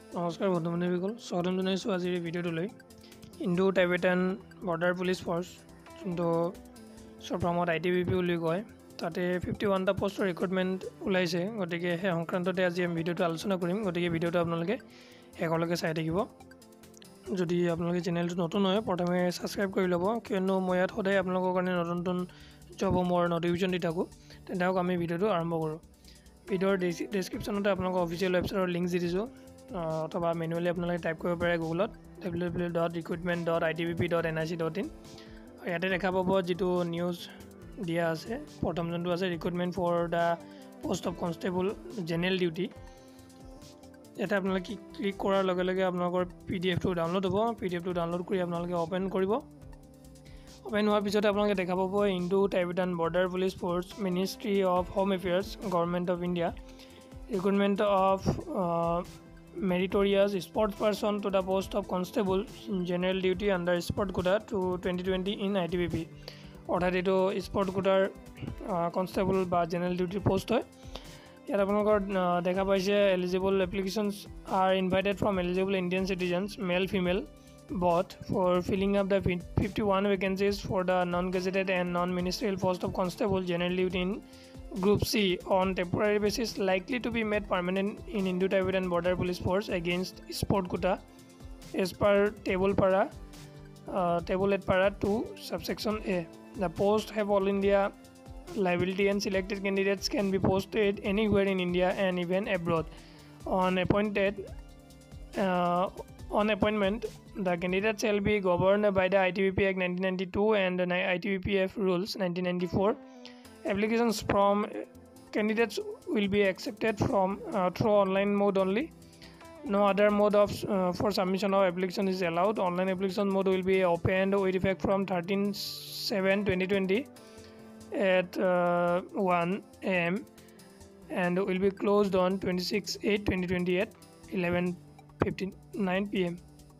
নমস্কাৰ বন্ধু বান্ধৱীসকল স্বাগতম জনাইছোঁ আজিৰ এই ভিডিঅ'টোলৈ Indo Tibetan border police force যোনটো চৰফ্ৰামত ITBP বুলি কয় তাতে 51টা পোষ্টৰ ৰিক্ৰুটমেণ্ট ওলাইছে গতিকে সেই সংক্ৰান্ততে আজি আমি ভিডিঅ'টো আলোচনা কৰিম গতিকে ভিডিঅ'টো আপোনালোকে শেষলৈকে চাই থাকিব যদি আপোনালোকে চেনেলটো নতুন হয় প্ৰথমে ছাবস্ক্ৰাইব কৰি ল'ব কিয়নো মই ইয়াত সদায় আপোনালোকৰ কাৰণে নতুন নতুন জবৰ নটিফিকেশ্যন দি থাকোঁ তেন্তে আমি ভিডিঅ'টো আৰম্ভ কৰোঁ ভিডিঅ'ৰ ডেছক্ৰিপশ্যনতে আপোনালোকৰ অফিচিয়েল ৱেবছাইটৰ লিংক দি দিছোঁ অথবা মেনুৱেলি আপোনালোকে টাইপ কৰিব পাৰে গুগলত www.recruitment.itbp.nic.in ইয়াতে দেখা পাব যিটো নিউজ দিয়া আছে প্ৰথম যোনটো আছে recruitment for the post of constable general duty ইয়াতে আপোনালোকে ক্লিক কৰাৰ লগে লগে আপোনালোকৰ PDF-টো ডাউনলোড হ'ব PDF-টো ডাউনলোড কৰি আপোনালোকে অ'পেন কৰিব অ'পেন হোৱাৰ পিছতে আপোনালোকে দেখা পাব Indo Tibetan border police force ministry of home affairs government of India recruitment of meritorious sports person to the post of constable general duty under sport quota to 2020 in ITBP অৰ্থাৎ এইটো sport কোটাৰ constable বা general duty post হয় ইয়াত আপোনালোকৰ দেখা পাইছে eligible applications are invited from eligible Indian citizens male female both for filling up the 51 vacancies for the non-gazetted and non-ministerial post of constable general duty in Group C on temporary basis likely to be made permanent in Indo Tibetan Border Police Force against sport quota as per table at para 2 subsection A. The post have all India liability and selected candidates can be posted anywhere in India and even abroad. On appointment, the candidate shall be governed by the ITBP Act 1992 and the ITBPF Rules 1994. Applications from candidates will be accepted from through online mode only. No other mode of for submission of application is allowed. Online application mode will be opened with effect from 13/7/2020 at 1 AM and will be closed on 26/8/2020 at 11:59 PM.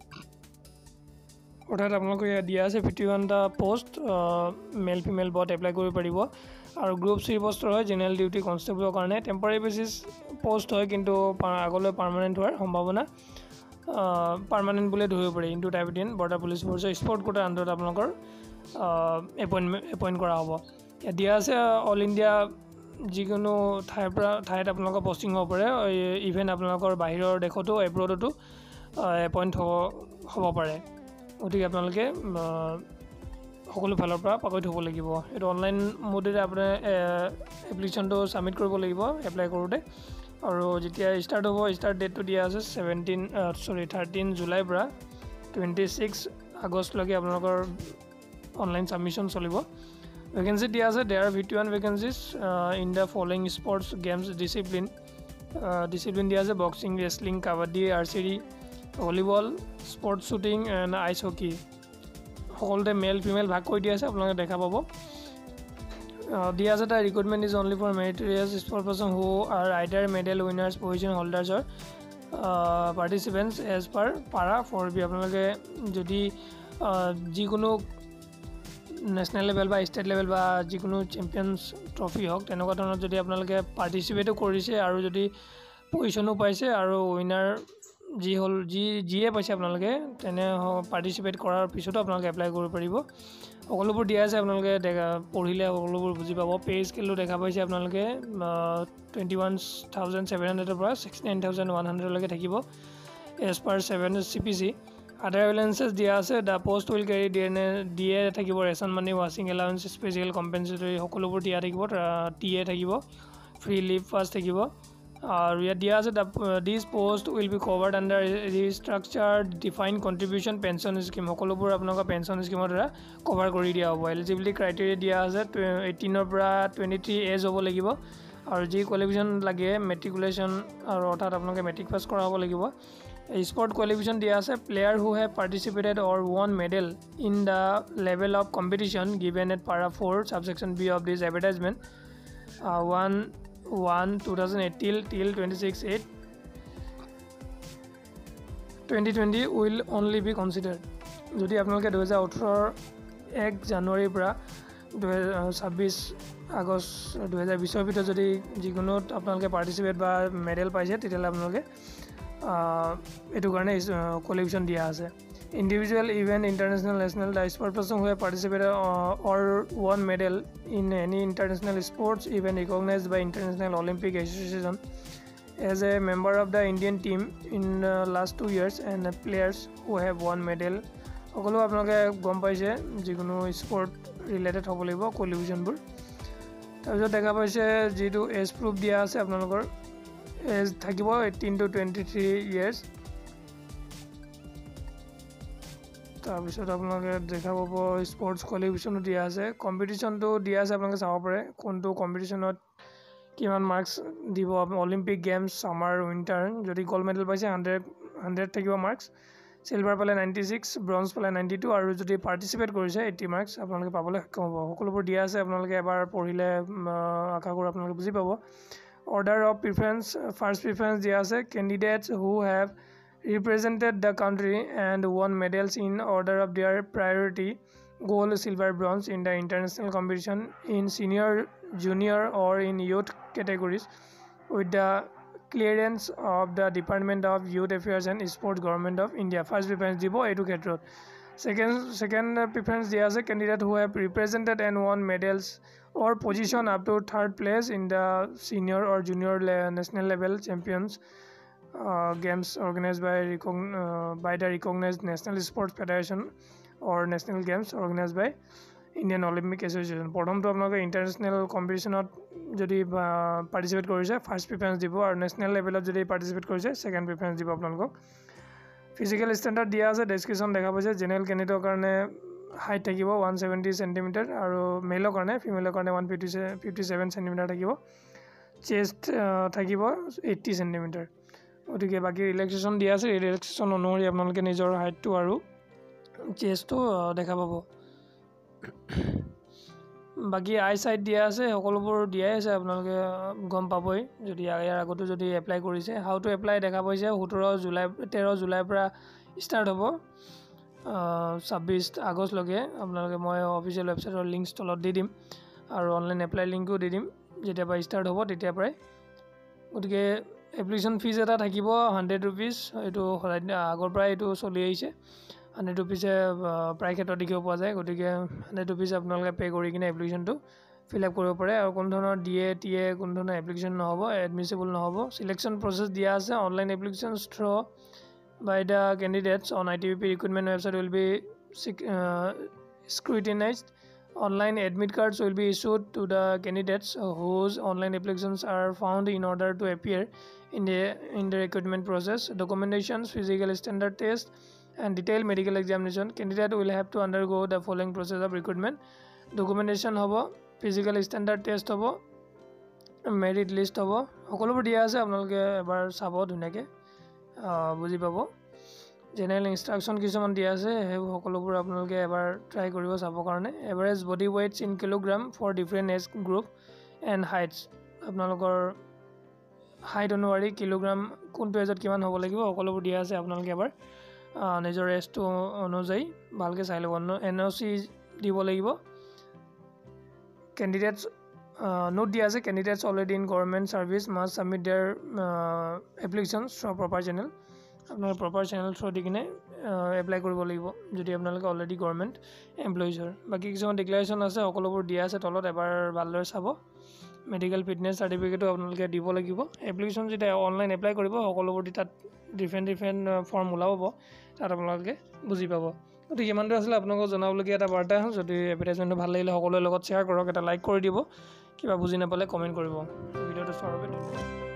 অৰ্থাৎ আপোনালোকে দিয়া আছে 51টা post male female both apply কৰিব পাৰিব আৰু group C পোষ্টৰ হয় জেনেৰেল ডিউটি কনষ্টেবলৰ কাৰণে টেম্পৰাৰী বেচিছ পোষ্ট হয় কিন্তু আগলৈ পাৰ্মানেণ্ট হোৱাৰ সম্ভাৱনা পাৰ্মানেণ্ট বুলি ধৰিব পাৰি ইণ্ডো টাইবেটান বৰ্ডাৰ পুলিচ ফ'ৰ্চৰ স্পৰ্ট কোটাৰ আণ্ডাৰত আপোনালোকৰ এপইণ্ট কৰা হ'ব ইয়াত দিয়া আছে অল ইণ্ডিয়া যিকোনো ঠাইত আপোনালোকৰ পষ্টিং হ'ব পাৰে ইভেন আপোনালোকৰ বাহিৰৰ দেশতো এব্ৰডতো এপইণ্ট হ'ব পাৰে গতিকে আপোনালোকে সকলো ফালৰ পৰা পাকৈত হ'ব লাগিব এইটো অনলাইন মোডেৰে আপোনাৰ এপ্লিকেশ্যনটো ছাবমিট কৰিব লাগিব এপ্লাই কৰোঁতে আৰু যেতিয়া ষ্টাৰ্ট হ'ব ষ্টাৰ্ট ডেটটো দিয়া আছে 13 জুলাইৰ পৰা 26 আগষ্টলৈকে আপোনালোকৰ অনলাইন ছাবমিশ্যন চলিব ভেকেঞ্চি দিয়া আছে there 51 vacancies in the following sports games discipline দিয়া আছে boxing wrestling kabaddi archery volleyball sports shooting and ice hockey সকলোতে মেল ফিমেল ভাগ কৰি দিয়া আছে আপোনালোকে দেখা পাব দিয়া আছে তাৰ recruitment is only for meritorious sport person who are either medal winners position holders or participants as per para 4B আপোনালোকে যদি যিকোনো নেশ্যনেল লেভেল বা ষ্টেট লেভেল বা যিকোনো চেম্পিয়নছ ট্ৰফি হওক তেনেকুৱা ধৰণৰ যদি আপোনালোকে পাৰ্টিচিপেটো কৰিছে আৰু যদি পজিশ্যনো পাইছে আৰু উইনাৰ যিয়ে পাইছে আপোনালোকে তেনে পাৰ্টিচিপেট কৰাৰ পিছতো আপোনালোকে এপ্লাই কৰিব পাৰিব সকলোবোৰ দিয়া আছে আপোনালোকে পঢ়িলে সকলোবোৰ বুজি পাব পে স্কেলটো দেখা পাইছে আপোনালোকে 21,700ৰ পৰা 69,100লৈকে থাকিব এজ পাৰ 7 CPC আদাৰ এলাউঞ্চেছ দিয়া আছে the post will carry DA থাকিব ৰেচন মানি ৱাশ্বিং এলাউঞ্চ স্পেচিয়েল কম্পেনচেটৰি সকলোবোৰ দিয়া থাকিব TA থাকিব ফ্ৰী লিভ পাছ থাকিব আৰু ইয়াত দিয়া আছে this post will be covered under restructured defined contribution pension scheme সকলোবোৰ আপোনালোকৰ পেঞ্চন স্কিমৰ দ্বাৰা কভাৰ কৰি দিয়া হ'ব এলিজিবিলিটি ক্ৰাইটেৰিয়া দিয়া আছে 18ৰ পৰা 23 এজ হ'ব লাগিব আৰু যি কোৱালিফিকেশ্যন লাগে মেট্ৰিকুলেশ্যন আৰু অৰ্থাৎ আপোনালোকে মেট্ৰিক পাছ কৰা হ'ব লাগিব স্পৰ্ট কোৱালিফিকেশ্যন দিয়া আছে player who have participated or won medal in the level of competition given at para 4 subsection B of this advertisement 1/2018 till 26/8/2020 will only be considered যদি আপোনালোকে 2018 1 জানুৱাৰীৰ পৰা 26 আগষ্ট 2020 ভিতৰত যদি যিকোনো আপোনালোকে পাৰ্টিচিপেট বা মেডেল পাইছে তেতিয়াহ'লে আপোনালোকে এইটো কাৰণে কোৱালিফিকেশ্যন দিয়া আছে individual event international national the sport person who have participated or won medal in any international sports event recognized by international Olympic association as a member of the Indian team in the last 2 years and players who have won medal সকলো আপোনালোকে গম পাইছে যিকোনো sport related হ'ব লাগিব কোৱালিফিকেশ্যনবোৰ তাৰপিছত দেখা পাইছে যিটো এজ প্ৰুফ দিয়া আছে আপোনালোকৰ এজ থাকিব 18 to 23 years তাৰপিছত আপোনালোকে দেখা পাব স্পৰ্টছ কোৱালিফিকেশ্যনো দিয়া আছে কম্পিটিশ্যনটো দিয়া আছে আপোনালোকে চাব পাৰে কোনটো কম্পিটিশ্যনত কিমান মাৰ্কছ দিব অলিম্পিক গেমছ সামাৰ উইণ্টাৰ যদি গ'ল্ড মেডেল পাইছে 100 থাকিব মাৰ্কছ সিলভাৰ পালে 96 ব্ৰঞ্জ পালে 92 আৰু যদি পাৰ্টিচিপেট কৰিছে 80 মাৰ্কছ আপোনালোকে পাবলৈ সক্ষম হ'ব সকলোবোৰ দিয়া আছে আপোনালোকে এবাৰ পঢ়িলে আশা কৰোঁ আপোনালোকে বুজি পাব order of preference first preference দিয়া আছে candidates who have represented the country and won medals in order of their priority gold silver bronze in the international competition in senior junior or in youth categories with the clearance of the Department of Youth Affairs and Sports Government of India first preference dibo etu khetrot second preference dia ase candidate who have represented and won medals or position up to third place in the senior or junior national level champions games organized by the recognized National Sports Federation or national games organized by Indian Olympic Association প্ৰথমটো আপোনালোকে international কম্পিটিশ্যনত যদি participate কৰিছে first preference দিব আৰু national লেভেলত যদি participate কৰিছে ছেকেণ্ড প্ৰিফাৰেঞ্চ দিব আপোনালোকক ফিজিকেল ষ্টেণ্ডাৰ্ড দিয়া আছে ডেছক্ৰিপশ্যন দেখা পাইছে জেনেৰেল কেণ্ডিডেটৰ কাৰণে হাইট থাকিব 170 চেণ্টিমিটাৰ আৰু মেলৰ কাৰণে ফিমেলৰ কাৰণে 157 চেণ্টিমিটাৰ থাকিব চেষ্ট থাকিব 80 চেণ্টিমিটাৰ গতিকে বাকী ৰিলেক্সেশ্যন দিয়া আছে ৰিলেক্সেশ্যন অনুসৰি আপোনালোকে নিজৰ হাইটটো আৰু চেষ্টটো দেখা পাব বাকী আই চাইট দিয়া আছে সকলোবোৰ দিয়াই আছে আপোনালোকে গম পাবই যদি ইয়াৰ আগতো যদি এপ্লাই কৰিছে হাউ টু এপ্লাই দেখা পাইছে 13 জুলাইৰ পৰা ষ্টাৰ্ট হ'ব 26 আগষ্টলৈকে আপোনালোকে মই অফিচিয়েল ৱেবছাইটৰ লিংকছ তলত দি দিম আৰু অনলাইন এপ্লাই লিংকো দি দিম যেতিয়া পৰা ষ্টাৰ্ট হ'ব তেতিয়াৰ পৰাই গতিকে এপ্লিকেশ্যন ফিজ এটা থাকিব 100 rupees এইটো আগৰ পৰাই এইটো চলি আহিছে 100 rupees প্ৰায় ক্ষেত্ৰত দেখিব পোৱা যায় গতিকে 100 rupees আপোনালোকে পে' কৰি কিনে এপ্লিকেশ্যনটো ফিল আপ কৰিব পাৰে আৰু কোনো ধৰণৰ DA কোনো ধৰণৰ এপ্লিকেশ্যন নহ'ব এডমিছিবল নহ'ব চিলেকশ্যন প্ৰচেছ দিয়া আছে online applications through by the candidates on ITBP recruitment website will be scrutinized online admit cards will be issued to the candidates whose online applications are found in order to appear in the recruitment process documentations physical standard test and detailed medical examination candidate will have to undergo the following process of recruitment documentation hobo physical standard test hobo merit list hobo সকলোবোৰ দিয়া আছে আপোনালোকে এবাৰ চাব ধুনীয়াকৈ বুজি পাব general instruction কিছুমান দিয়া আছে সেই সকলোবোৰ আপোনালোকে এবাৰ ট্ৰাই কৰিব চাবৰ কাৰণে average body weights in kilogram for different age group and heights আপোনালোকৰ হাইট অনুসৰি কিলোগ্ৰাম কোনটো এজত কিমান হ'ব লাগিব সকলোবোৰ দিয়া আছে আপোনালোকে এবাৰ নিজৰ এজটো অনুযায়ী ভালকৈ চাই ল'ব NOC দিব লাগিব কেণ্ডিডেটছ নোট দিয়া আছে candidates already in government service must submit their applications through proper channel আপোনালোকে প্ৰপাৰ চেনেল থ্ৰু দি কিনে এপ্লাই কৰিব লাগিব যদি আপোনালোকে অলৰেডি গভৰ্ণমেণ্ট এমপ্লয়িজৰ বাকী কিছুমান ডিক্লেৰেশ্যন আছে সকলোবোৰ দিয়া আছে তলত এবাৰ ভালদৰে চাব মেডিকেল ফিটনেছ চাৰ্টিফিকেটো আপোনালোকে দিব লাগিব এপ্লিকেশ্যন যেতিয়া অনলাইন এপ্লাই কৰিব সকলোবোৰ তাত ডিফাৰেণ্ট ফৰ্ম ওলাব তাত আপোনালোকে বুজি পাব গতিকে ইমানটো আছিলে আপোনালোকক জনাবলগীয়া এটা বাৰ্তা যদি এডভাৰটাইজমেণ্টটো ভাল লাগিলে সকলোৰে লগত শ্বেয়াৰ কৰক এটা লাইক কৰি দিব কিবা বুজি নাপালে কমেণ্ট কৰিব ভিডিঅ'টো চোৱাৰ বাবে ধন্যবাদ